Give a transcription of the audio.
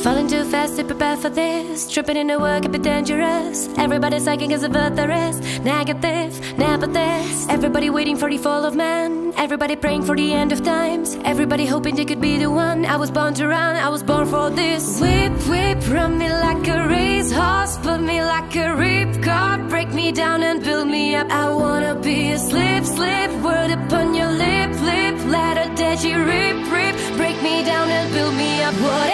Falling too fast to prepare for this. Tripping in the work a bit dangerous. Everybody's psychic as a birth there is. Negative, never this. Everybody waiting for the fall of man. Everybody praying for the end of times. Everybody hoping they could be the one. I was born to run, I was born for this. Whip, whip, run me like a racehorse. Put me like a ripcord. Break me down and build me up. I wanna be a slip, slip. Word upon your lip, lip. Let a dead you rip, rip. Break me down and build me up. What